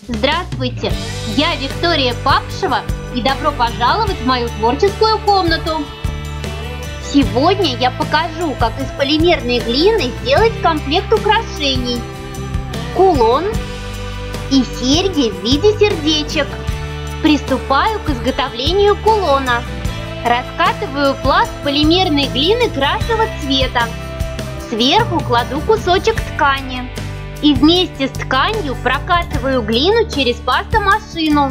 Здравствуйте! Я Виктория Папшева и добро пожаловать в мою творческую комнату! Сегодня я покажу, как из полимерной глины сделать комплект украшений. Кулон и серьги в виде сердечек. Приступаю к изготовлению кулона. Раскатываю пласт полимерной глины красного цвета. Сверху кладу кусочек ткани. И вместе с тканью прокатываю глину через пастомашину.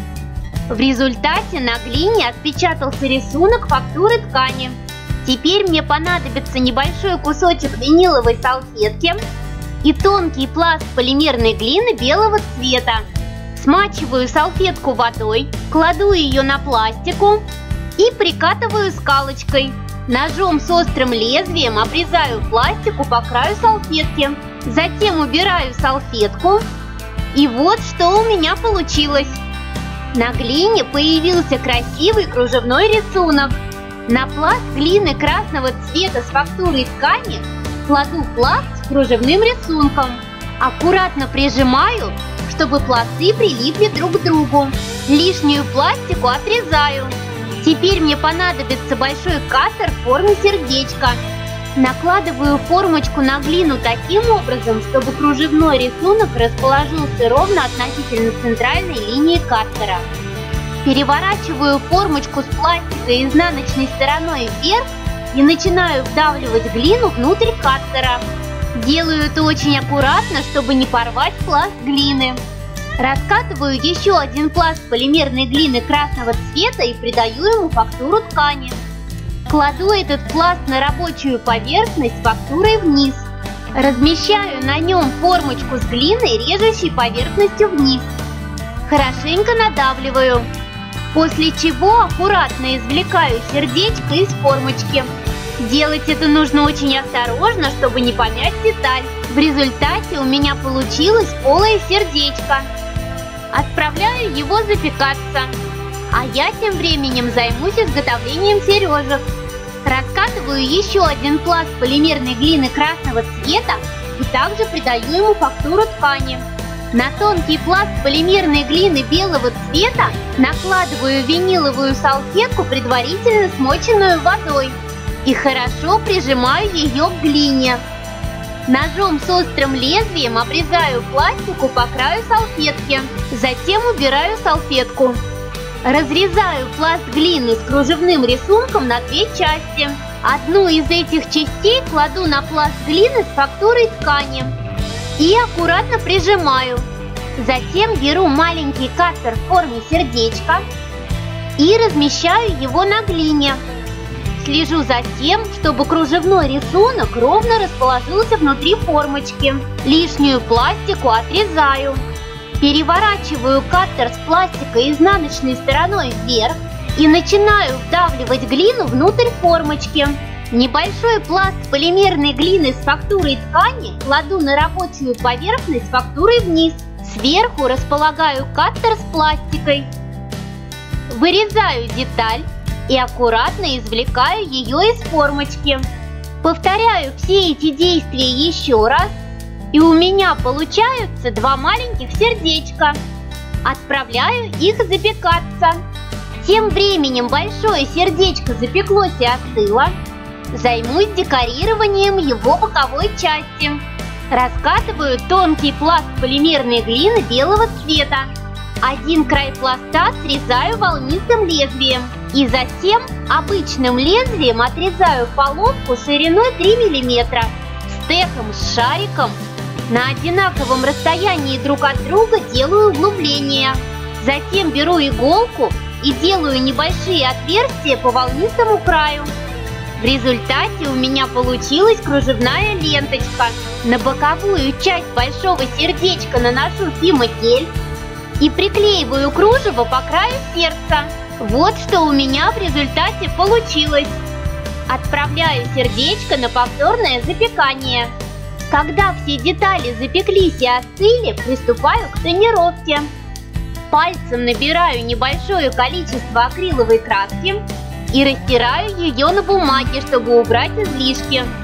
В результате на глине отпечатался рисунок фактуры ткани. Теперь мне понадобится небольшой кусочек виниловой салфетки и тонкий пласт полимерной глины белого цвета. Смачиваю салфетку водой, кладу ее на пластику и прикатываю скалочкой. Ножом с острым лезвием обрезаю пластику по краю салфетки. Затем убираю салфетку. И вот что у меня получилось. На глине появился красивый кружевной рисунок. На пласт глины красного цвета с фактурой ткани кладу пласт с кружевным рисунком. Аккуратно прижимаю, чтобы пласты прилипли друг к другу. Лишнюю пластику отрезаю. Теперь мне понадобится большой каттер в форме сердечка. Накладываю формочку на глину таким образом, чтобы кружевной рисунок расположился ровно относительно центральной линии каттера. Переворачиваю формочку с пластика изнаночной стороной вверх и начинаю вдавливать глину внутрь каттера. Делаю это очень аккуратно, чтобы не порвать пласт глины. Раскатываю еще один пласт полимерной глины красного цвета и придаю ему фактуру ткани. Кладу этот пласт на рабочую поверхность с фактурой вниз. Размещаю на нем формочку с глиной, режущей поверхностью вниз. Хорошенько надавливаю. После чего аккуратно извлекаю сердечко из формочки. Делать это нужно очень осторожно, чтобы не помять деталь. В результате у меня получилось полое сердечко. Отправляю его запекаться. А я тем временем займусь изготовлением сережек. Раскатываю еще один пласт полимерной глины красного цвета и также придаю ему фактуру ткани. На тонкий пласт полимерной глины белого цвета накладываю виниловую салфетку, предварительно смоченную водой, и хорошо прижимаю ее к глине. Ножом с острым лезвием обрезаю пластику по краю салфетки, затем убираю салфетку. Разрезаю пласт глины с кружевным рисунком на две части. Одну из этих частей кладу на пласт глины с фактурой ткани и аккуратно прижимаю. Затем беру маленький каттер в форме сердечка и размещаю его на глине. Слежу за тем, чтобы кружевной рисунок ровно расположился внутри формочки. Лишнюю пластику отрезаю. Переворачиваю каттер с пластика изнаночной стороной вверх и начинаю вдавливать глину внутрь формочки. Небольшой пласт полимерной глины с фактурой ткани кладу на рабочую поверхность с фактурой вниз. Сверху располагаю каттер с пластикой. Вырезаю деталь и аккуратно извлекаю ее из формочки. Повторяю все эти действия еще раз. И у меня получаются два маленьких сердечка. Отправляю их запекаться. Тем временем большое сердечко запеклось и остыло. Займусь декорированием его боковой части. Раскатываю тонкий пласт полимерной глины белого цвета. Один край пласта срезаю волнистым лезвием. И затем обычным лезвием отрезаю полоску шириной 3 мм. Стеком с шариком на одинаковом расстоянии друг от друга делаю углубления. Затем беру иголку и делаю небольшие отверстия по волнистому краю. В результате у меня получилась кружевная ленточка. На боковую часть большого сердечка наношу фимогель и приклеиваю кружево по краю сердца. Вот что у меня в результате получилось. Отправляю сердечко на повторное запекание. Когда все детали запеклись и остыли, приступаю к тонировке. Пальцем набираю небольшое количество акриловой краски и растираю ее на бумаге, чтобы убрать излишки.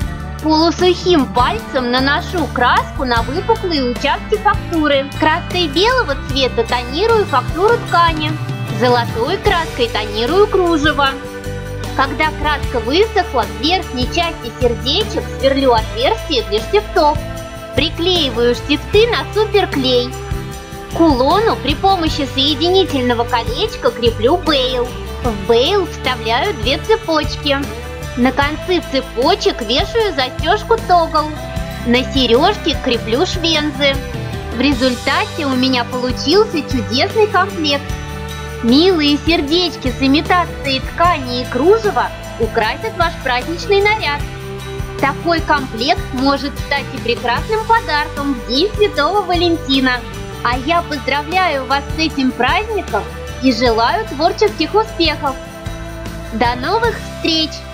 Полусухим пальцем наношу краску на выпуклые участки фактуры. Краской белого цвета тонирую фактуру ткани. Золотой краской тонирую кружево. Когда краска высохла, в верхней части сердечек сверлю отверстие для штифтов. Приклеиваю штифты на суперклей. К кулону при помощи соединительного колечка креплю бейл. В бейл вставляю 2 цепочки. На концы цепочек вешаю застежку тогл. На сережки креплю швензы. В результате у меня получился чудесный комплект. Милые сердечки с имитацией ткани и кружева украсят ваш праздничный наряд. Такой комплект может стать и прекрасным подарком в День Святого Валентина. А я поздравляю вас с этим праздником и желаю творческих успехов. До новых встреч!